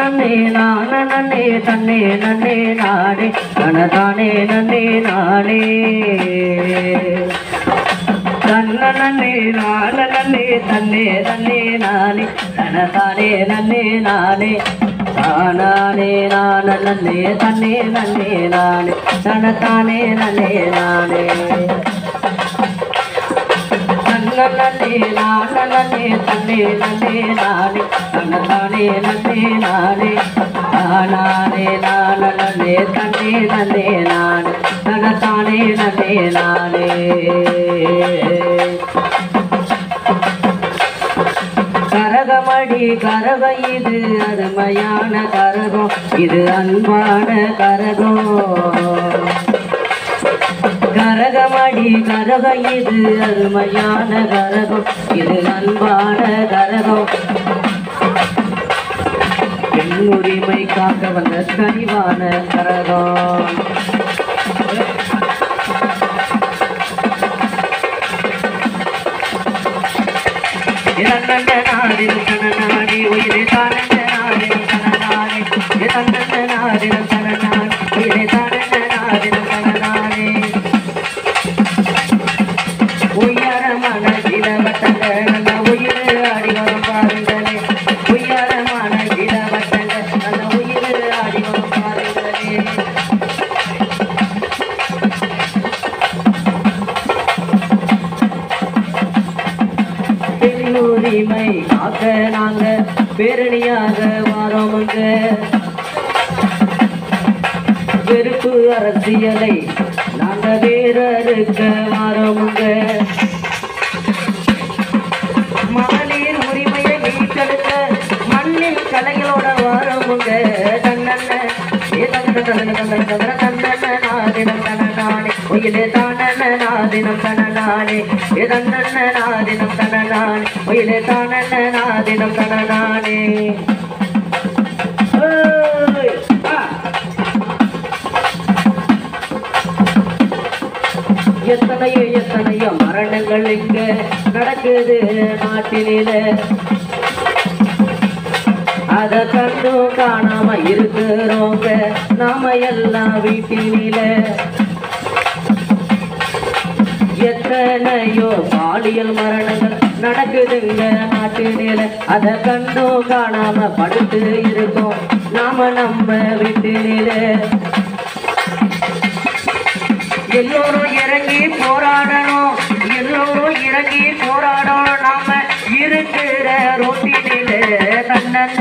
நன்னே நானே தன்னே நன்னே நானே தனதானே நன்னே நானே நன்னே நானே தன்னே நன்னே நானே தனதானே நன்னே நானே தானே நானே தன்னே நன்னே நானே தனதானே நன்னே நானே நன்னே நானே தன்னே நன்னே நானே தனதானே நன்னே நானே தானே நானே தன்னே நன்னே நானே தனதானே நன்னே நானே கரகமடி கரக இது அருமையான கரகம் இது அன்பான கரகம் கரகமடி கரக இது அருமையான கரகம் இது அன்பான கரகம் பெண் உரிமை காக்க வந்த கனிவான கரகம் நாடினம் தனநாடி உயிரை தானந்த நாடினம் தனநாடி தன்னந்த நாடினம் தனநாடி உயிரை தானந்த நாடினம் தனநாடி உயரமான இளவட்டங்க நல்ல உயிர் ஆடி வரும் பாருங்களே உயரமான இளவட்டங்க நல்ல உயிர் ஆடி வரும் பாருங்களே உரிமை காக்க நாங்க பேரணியாக வாரோமுங்க வெறுப்பு அரசியலை நாங்க வேறறுக்க வாரோமுங்க மகளிர் உரிமையை மீட்டெடுக்க மண்ணில் கலைகளோட வாரோமுங்க தன்னண்ண நாதினம் தனநானே உயிலே தானண்ண நாதினம் தனநானே தன்னண்ண நாதினம் தனநானே உயிலே தானண்ண நாதினம் தனநானே எத்தனையோ எத்தனையோ மரணங்கள் இங்க நடக்குது நாட்டினில அத கண்டும் காணாம இருக்கிறோங்க நாம எல்லாம் வீட்டினில எத்தனையோ பாலியல் மரணங்கள் நடக்குதுங்க நாட்டினில அத கண்டும் காணாம படுத்து இருக்கோம் நாம நம்ம வீட்டினில எல்லோரும் இறங்கி போராடணும் எல்லோரும் இறங்கி போராடணும் நாம இருக்கிற ரோட்டினில தன்னண்ண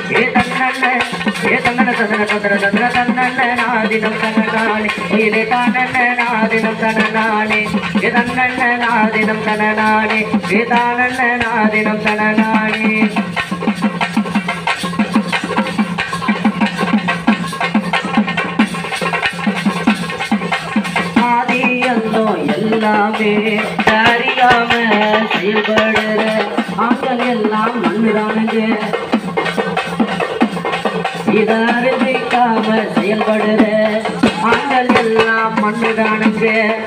தன்னண்ண நாதினம் தனநானே உயிலே தானண்ண நாதினம் தனநானே தன்னண்ண நாதினம் தனநானே தானண்ண நாதினம் தனநானே எல்லாமே அறியாம செயல்படுற ஆட்கள் எல்லாம் மண்ணுதானுங்க இத அறிவிக்காம செயல்படுற ஆட்கள் எல்லாம் மண்ணுதானுங்க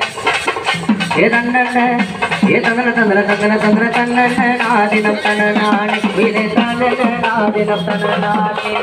தன்னண்ண நாதினம் தனநானே இதை தானண்ண நாதினம் தனநானே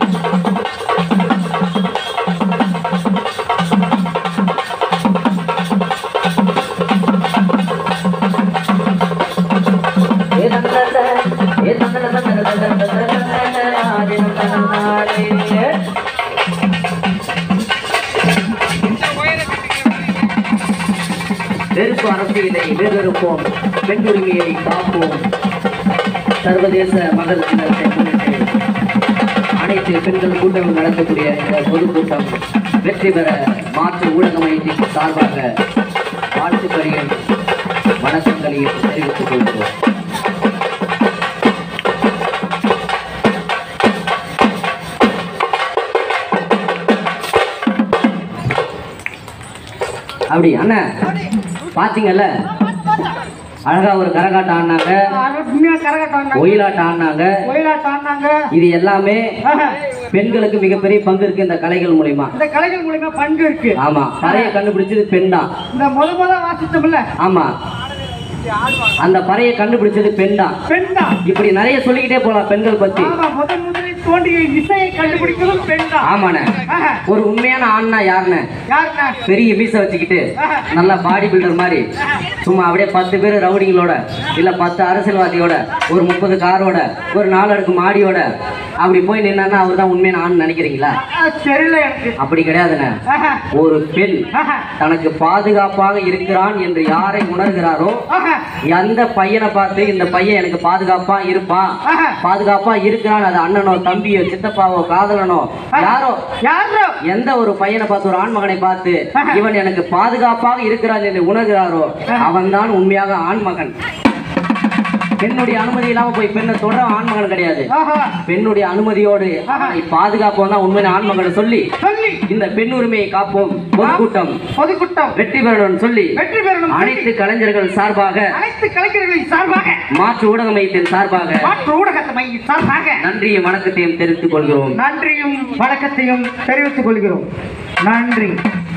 வெறுப்பு அரசியலை வேறறுப்போம் பெண் உரிமையை காப்போம் சர்வதேச மகளிர் தினத்தை முன்னிட்டு அனைத்து பெண்கள் கூட்டம் நடத்தக்கூடிய இந்த பொதுக்கூட்டம் வெற்றி பெற மாற்று ஊடக மையத்தின் சார்பாக வாழ்த்துக்களையும் வணக்கங்களையும் தெரிவித்துக் கொள்கிறோம். அப்படி அண்ணா பாத்தீங்கல்ல, அழகா ஒரு கரகாட்டம் ஆடினாங்க, ஒயிலாட்டம் ஆடினாங்க. இது எல்லாமே பெண்களுக்கு மிகப்பெரிய பங்கு இருக்கு இந்த கலைகள் மூலியமா. இந்த கலைகள் மூலியமா பங்கு இருக்கு. ஆமா, கலையை கண்டுபிடிச்சது பெண் தான். இந்த முத வாசிச்சோம்ல. ஆமா, அந்த பறையை கண்டுபிடிச்சது பெண் தான். இப்படி நிறைய சொல்லிக்கிட்டே போலாம் பெண்கள் பத்தி. முதலில் தோன்றிய இசையை கண்டுபிடிக்கிறதும் பெண் தான். ஆமாண்ணே. ஒரு உண்மையான ஆண்னா யாருன்னு? பெரிய மீசை வச்சுக்கிட்டு நல்லா பாடி பில்டர் மாதிரி சும்மா அப்படியே 10 பேர் ரவுடிங்களோட இல்ல 10 அரசியல்வாதியோட ஒரு 30 காரோட ஒரு 4 அடுக்கு மாடியோட அப்படி போய் நின்னா அவர் தான் உண்மையான ஆண் நினைக்கிறீங்களா? அப்படி கிடையாதுண்ணே. ஒரு பெண் தனக்கு பாதுகாப்பாக இருக்கிறான் என்று யாரை உணர்கிறாரோ எந்த பையனை பார்த்து இந்த பையன் எனக்கு பாதுகாப்பா இருப்பான், பாதுகாப்பா இருக்கிறான், அது அண்ணனோ தம்பியோ சித்தப்பாவோ காதலனோ யாரோ எந்த ஒரு பையனை பார்த்து ஒரு ஆண்மகனை பார்த்து இவன் எனக்கு பாதுகாப்பாக இருக்கிறான் என்று உணர்கிறாரோ அவன் தான் உண்மையாக ஆண்மகன். பெண்ணுடைய அனுமதி இல்லாம போய் பெண்ணை தொடர ஆண்மகன் கிடையாது. பெண்ணுடைய அனுமதியோடு பாதுகாப்போம் தான் உண்மையான ஆண்மகன் சொல்லி இந்த பெண் உரிமையை காப்போம் பொதுக்கூட்டம் வெற்றி பெறணும் சொல்லி அனைத்து கலைஞர்கள் சார்பாக மாற்று ஊடக மையத்தின் சார்பாக நன்றியும் வணக்கத்தையும் தெரிவித்துக் கொள்கிறோம். நன்றி.